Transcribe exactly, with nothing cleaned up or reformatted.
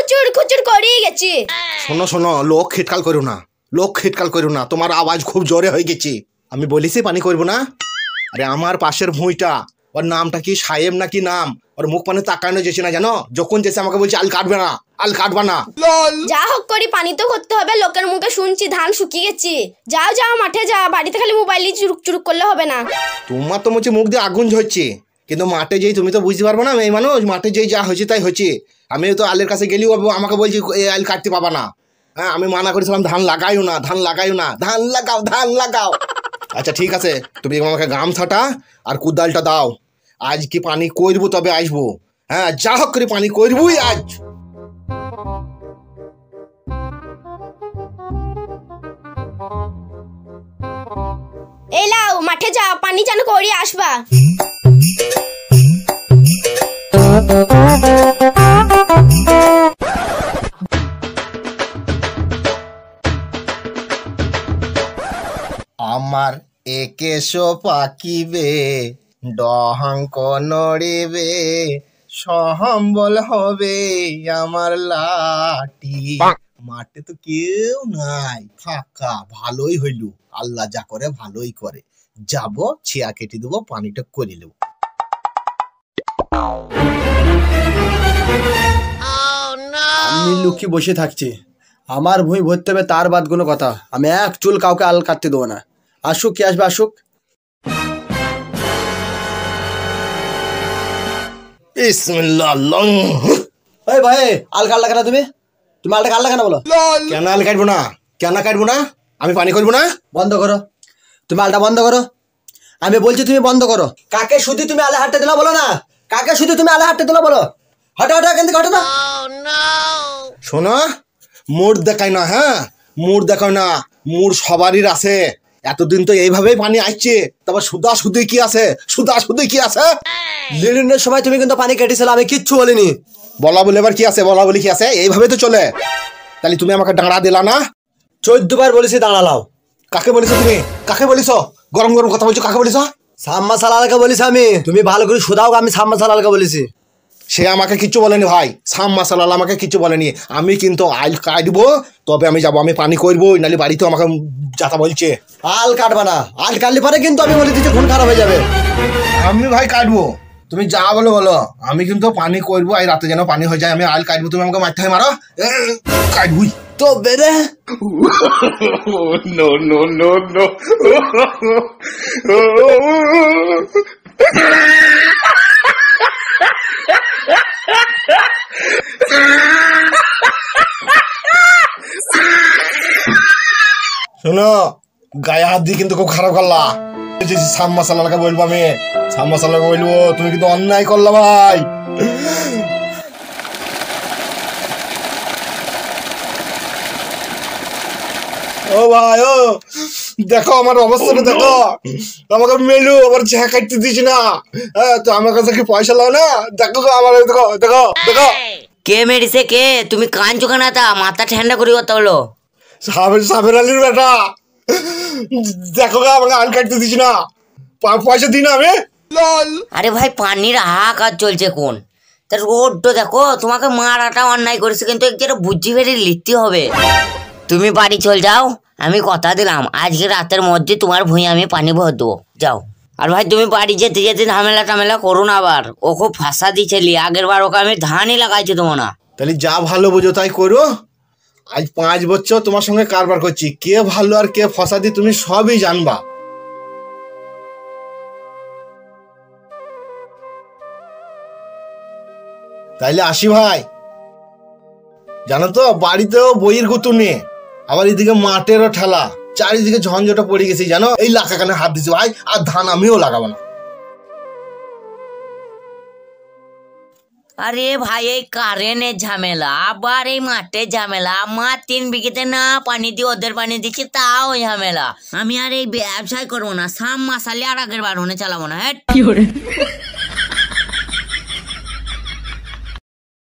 খুচুর খুচুর করেই গেছি। শোনো শোনো, লোক খিটকাল করো না, লোক খিটকাল করো না, তোমার আওয়াজ খুব জোরে হয়ে গেছে। আমি বলিছি পানি করবো না? আরে আমার পাশের ভুঁইটা, ওর নামটা কি সাহেব নাকি নাম, ওর মুখ পানে তাকানো যেছে না জানো, যখন যেছে আমাকে বলছে আল কাটবে না, আল কাটবা না। যা হোক করি পানি তো করতে হবে, লোকের মুখে শুনছি ধান শুকিয়ে গেছি। যাও যাও মাঠে যা, বাড়িতে খালি মোবাইলে চুরুক চুরুক করলে হবে না। তোমার তো মুখে মুখ দিয়ে আগুন ঝরছে, কিন্তু মাঠে যেই তুমি তো বুঝতে পারবো না মেয়ে মানুষ, মাঠে যেই যা হয়েছে তাই হয়েছে। আমি তো আলের কাছে গেলেও আমাকে বলছি এই আল কাটতে পাবা না। হ্যাঁ আমি মানা করেছিলাম ধান লাগাইও না, ধান লাগাইও না, ধান লাগাও ধান লাগাও। আচ্ছা ঠিক আছে, তুমি আমাকে গামছাটা আর কুদালটা দাও, আজ কি পানি করবো তবে আসবো। হ্যাঁ যা হোক করে পানি করবই আজ। এই লাও মাঠে যাও, পানি যেন করি আসবা। আমার একেশো পাকিবে, ডহঙ্ক নড়িবে, সহম্বল হবে আমার লাঠি। মাঠে তো কেউ নাই, ফাঁকা, ভালোই হইল, আল্লাহ যা করে ভালোই করে। যাব ছিয়া কেটে দেবো, পানিটা করে নেব। আমি লুকিয়ে বসে থাকছি, আমার ভুঁই ভরতে হবে তার বাদ কোনো কথা। আমি এক চুল কাউকে আল কাটতে দেবো না। আসুক কি আসবে আসুক। বিসমিল্লাহ। ওই ভাই আল কাটলা কেন তুমি? তুমি আলটা কাটলা কেন বলো? কেন আল কাটবো না? কেন কাটবো না? আমি পানি করবো না? বন্ধ করো, তুমি আলটা বন্ধ করো। আমি বলছি তুমি বন্ধ করো। কাকে শুধু তুমি আলে হাঁটতে দিলা বলো না? কাকে শুধু তুমি আলে হাঁটতে দিলা বলো? হটো হটো এখান থেকে হটো না। শোনো, মুড দেখায় না, হ্যাঁ মুড দেখায় না, মুড সবারই আছে। এতদিন তো এইভাবেই পানি আসছে, তারপর সুদা সুদি কি আছে, সুদা সুদি কি আছে? লিলিনের সময় তুমি কিন্তু পানি কেটেছিলে, আমি কিচ্ছু বলিনি। বলা বলে এবার কি আছে, বলা বলি কি আছে, এইভাবে তো চলে। তাহলে তুমি আমাকে ডাঁড়া দিলা না? চোদ্দ বার বলেছি দাঁড়ালাও। কাকে বলিস তুমি? কাকে বলিস? গরম গরম কথা বলছো, কাকে বলিস? সাম্মা সালালকে বলিস আমি। তুমি ভালো করে শোধাও, আমি সাম্মা সালালকে বলেছি। সে আমাকে কিচ্ছু বলেনি ভাই, সাম মাসালাল আমাকে কিচ্ছু বলেনি। আমি কিন্তু আল কাটবো তবে আমি যাবো, আমি পানি করবো, নাহলে বাড়িতে আমাকে যাতা বলছে। আল কাটবা না, আল কাটলে পরে কিন্তু আমি বলে দিচ্ছি খুন খারাপ হয়ে যাবে। আমি ভাই কাটবো, তুমি যা বলো বলো, আমি কিন্তু পানি করবো। আজ রাতে যেন পানি হয়ে যায়, আমি আল কাটবো, তুমি আমাকে মারতে হয় মারো, কাটবুই তো বেরে। No no no no. শোনো, গায়ে হাত দিয়ে কিন্তু খুব খারাপ করলা। সাম মাসালাকে বলবো, আমি সাম মাসালাকে বলবো, তুমি কিন্তু অন্যায় করলা ভাই। ও ভাই ও দেখো আমার অবস্থাটা দেখো, আমাকে মেলু আমার চেহারা কাটতে দিচ্ছি না। হ্যাঁ তো আমার কাছে কি পয়সা লাও না? দেখো আমার, দেখো দেখো দেখো। কে মেরেছে কে? তুমি কান চোখানা তা মাথা ঠান্ডা করে কথা বলো। সাবের সাবের আলীর বেটা, দেখো আমাকে আল কাটতে দিচ্ছি না, পয়সা দিই না আমি। আরে ভাই পানির হাহাকার চলছে কোন, তার রোডটা দেখো, তোমাকে মারাটা অন্যায় করেছে, কিন্তু একটু বুদ্ধি ফেরে লিখতে হবে। তুমি বাড়ি চল যাও, আমি কথা দিলাম আজকে রাতের মধ্যে তোমার ভুঁই আমি পানি ভর দেবো, যাও। আর ভাই তুমি বাড়ি যেতে যেতে ঝামেলা টামেলা করো না, আবার ও খুব ফাঁসা দিচ্ছে। আগের বার ওকে আমি ধানই লাগাইছি তোমার না। তাহলে যা ভালো বোঝো তাই করো। আজ পাঁচ বছর তোমার সঙ্গে কারবার করছি, কে ভালো আর কে ফসা দি তুমি সবই জানবা। তাইলে আসি ভাই। জানো তো বাড়িতেও বইয়ের গুতু নেই, আবার এদিকে মাঠেরও ঠেলা, চারিদিকে ঝঞ্ঝটা পড়ে গেছি জানো। এই লাখা কানে হাত দিছি ভাই, আর ধান আমিও লাগাবো না। আরে ভাই এই কারেন্টের ঝামেলা, আবার এই মাঠের ঝামেলা, আমার তিন বিঘেতে না পানি দিয়ে ওদের পানি দিচ্ছি তাও ঝামেলা। আমি আর এই ব্যবসায় করবো না, সাম মাসালে আর আগের বার চালাবো না। হ্যাঁ।